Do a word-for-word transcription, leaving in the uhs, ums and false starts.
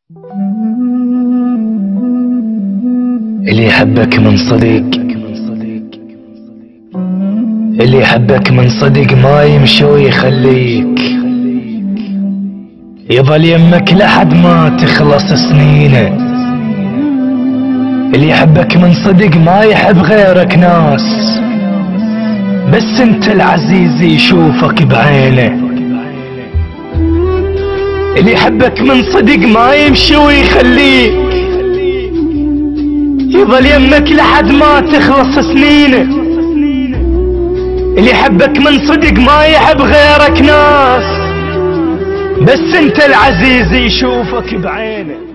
اللي يحبك من صدق، اللي يحبك من صدق ما يمشي ويخليك، يظل يمك لحد ما تخلص سنينه. اللي يحبك من صدق ما يحب غيرك ناس، بس انت العزيز يشوفك بعينه. اللي يحبك من صدق ما يمشي ويخليك، يظل يمك لحد ما تخلص سنينه. اللي يحبك من صدق ما يحب غيرك ناس، بس انت العزيز يشوفك بعينه.